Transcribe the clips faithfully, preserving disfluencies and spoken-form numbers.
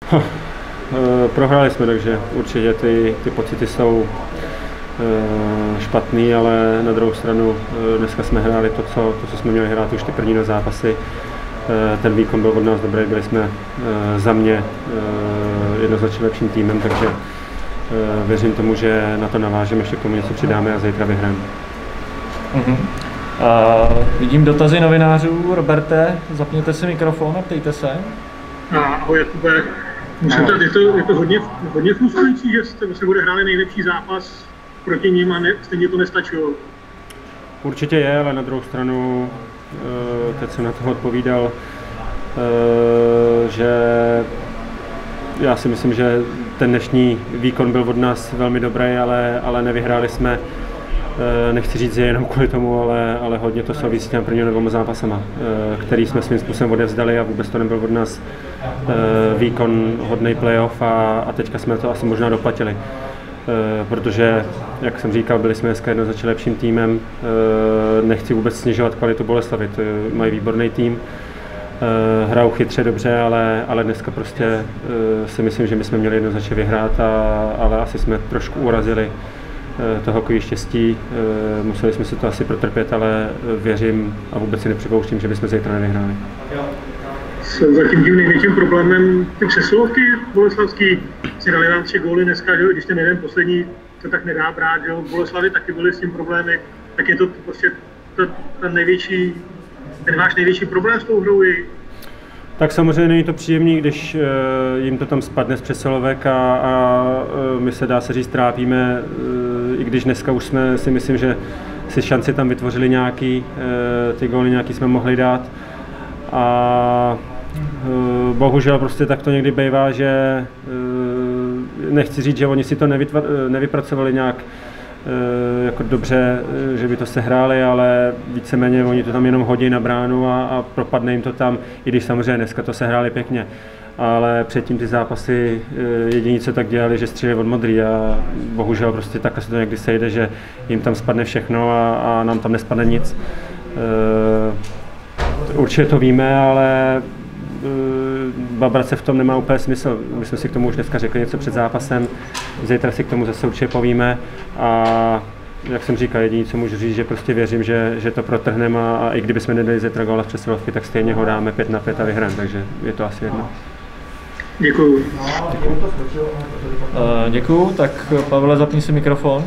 Prohráli jsme, takže určitě ty, ty pocity jsou špatný, ale na druhou stranu dneska jsme hráli to, co, to, co jsme měli hrát už ty první dva zápasy. Ten výkon byl od nás dobrý, byli jsme za mě jednoznačně lepším týmem, takže věřím tomu, že na to navážeme, ještě k tomu něco přidáme a zítra vyhrajeme. Uh-huh. Uh, vidím dotazy novinářů. Roberte, zapněte si mikrofon a ptejte se. Ahoj Jakube, musím tady, je to, je to hodně, hodně frustrující, že jste se odehráli nejlepší zápas proti ním a ne, stejně to nestačilo. Určitě je, ale na druhou stranu, teď jsem na to odpovídal, že já si myslím, že ten dnešní výkon byl od nás velmi dobrý, ale, ale nevyhráli jsme. Nechci říct, že jenom kvůli tomu, ale, ale hodně to souvisí s těmi prvními dvěma zápasama, který jsme svým způsobem odevzdali a vůbec to nebyl od nás výkon hodnej playoff a, a teďka jsme to asi možná doplatili. Protože, jak jsem říkal, byli jsme dneska jednoznačně lepším týmem. Nechci vůbec snižovat kvalitu Boleslavy, mají výborný tým. Hrajou chytře dobře, ale, ale dneska prostě si myslím, že my jsme měli jednoznačně vyhrát, a, ale asi jsme trošku urazili to hokej štěstí. Museli jsme si to asi protrpět, ale věřím a vůbec si nepřipouštím, že bychom zítra nevyhráli. Jsou zatím tím největším problémem ty přesilovky boleslavský. Si dali vám tři góly dneska, že když ten jeden poslední to tak nedá brát, že Boleslavy taky byly s tím problémy, tak je to prostě to, ten největší, ten váš největší problém s tou hrou. Tak samozřejmě není to příjemný, když uh, jim to tam spadne z přesilovek a, a uh, my se, dá se říct, trápíme, uh, i když dneska už jsme si myslím, že si šanci tam vytvořili nějaký, uh, ty góly nějaký jsme mohli dát. A uh, bohužel prostě tak to někdy bývá, že uh, nechci říct, že oni si to nevytva, nevypracovali nějak uh, jako dobře, že by to sehráli, ale víceméně oni to tam jenom hodí na bránu a, a propadne jim to tam, i když samozřejmě dneska to sehráli pěkně. Ale předtím ty zápasy uh, jediní, co tak dělali, že stříleli od modrý a bohužel prostě takhle se to někdy sejde, že jim tam spadne všechno a, a nám tam nespadne nic. Uh, Určitě to víme, ale uh, babrat se v tom nemá úplně smysl. My jsme si k tomu už dneska řekli něco před zápasem, zítra si k tomu zase určitě povíme a jak jsem říkal, jediné, co můžu říct, že prostě věřím, že, že to protrhneme a, a i kdybychom nedali zítra góla v přesilovky, tak stejně ho dáme pět na pět a vyhrajeme, takže je to asi jedno. Děkuju. Děkuju. Uh, děkuju, tak Pavle, zapni si mikrofon.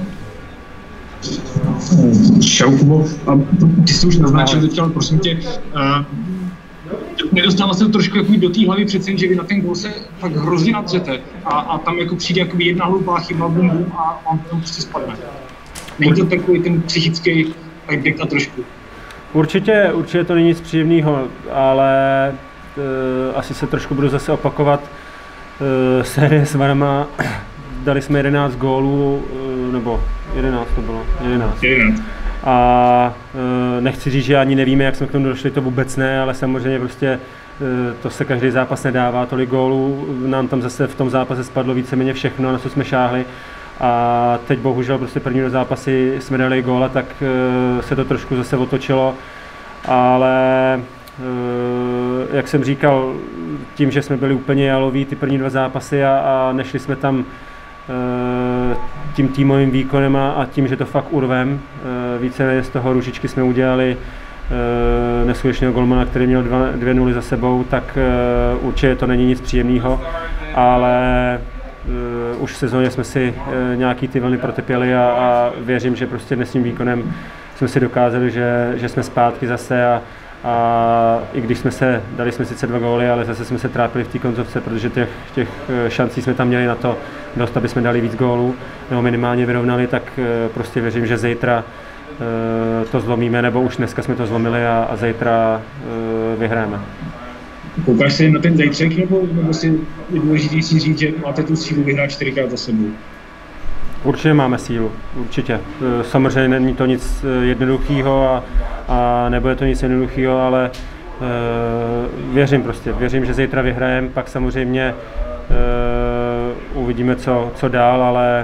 Čau, Kubo. Ty jsi už naznačil teď, ale prosím tě, uh, nedostává se to trošku jako do té hlavy přece, že vy na ten gól se fakt hrozně nadřete a, a tam jako přijde jako jedna hloupá chyba, bum, bum a on tam prostě spadne. Není to takový ten psychický backback a trošku? Určitě, určitě to není nic příjemného, ale uh, asi se trošku budu zase opakovat. Uh, série s Varama, dali jsme jedenáct gólů, uh, nebo jedenáct to bylo, jedenáct. jedenáct. A uh, nechci říct, že ani nevíme, jak jsme k tomu došli, to vůbec ne, ale samozřejmě prostě uh, to se každý zápas nedává, tolik gólů, nám tam zase v tom zápase spadlo víceméně všechno, na co jsme šáhli. A teď bohužel prostě první zápasy jsme dali góla, tak uh, se to trošku zase otočilo, ale uh, jak jsem říkal, tím, že jsme byli úplně jaloví ty první dva zápasy a, a nešli jsme tam uh, tím týmovým výkonem a, a tím, že to fakt urvem. Uh, více z toho Růžičky jsme udělali uh, neskutečného golmana, který měl dva, dvě nuly za sebou, tak uh, určitě to není nic příjemného, ale Uh, už v sezóně jsme si uh, nějaký ty vlny protepěli a, a věřím, že prostě dnesním výkonem jsme si dokázali, že, že jsme zpátky zase a, a i když jsme se, dali jsme sice dva góly, ale zase jsme se trápili v té koncovce, protože těch, těch šancí jsme tam měli na to dost, aby jsme dali víc gólů nebo minimálně vyrovnali, tak uh, prostě věřím, že zítra uh, to zlomíme, nebo už dneska jsme to zlomili a, a zítra uh, vyhrajeme. Koukáš se na ten zítřek, nebo, nebo si je důležitý si říct, že máte tu sílu vyhrát čtyřikrát za sebou? Určitě máme sílu, určitě. Samozřejmě není to nic jednoduchého a, a nebude to nic jednoduchého, ale uh, věřím prostě, věřím, že zítra vyhrajeme, pak samozřejmě uh, uvidíme, co, co dál, ale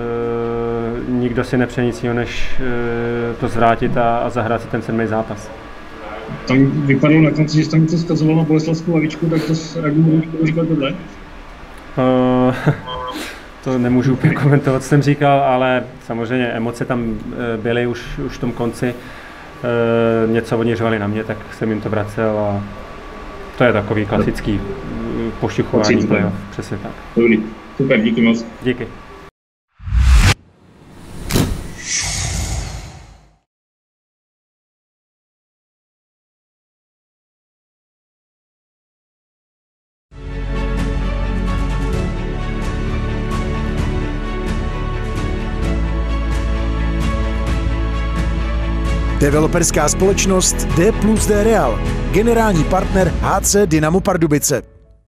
uh, nikdo si nepřeje nic jiného, než uh, to zvrátit a, a zahrát si ten sedmý zápas. Tam vypadalo na konci, že jsi tam něco zkazoval na boleslavskou lavičku, tak to s Ragnou Růžkou říkal tohle? Uh, to nemůžu úplně komentovat, co jsem říkal, ale samozřejmě emoce tam byly už, už v tom konci. Uh, něco oni řvali na mě, tak jsem jim to vracel a to je takový klasický pošťuchování playoff, přesně tak. Dobrý, super, díky moc. Díky. Developerská společnost D plus D Real, generální partner H C Dynamo Pardubice.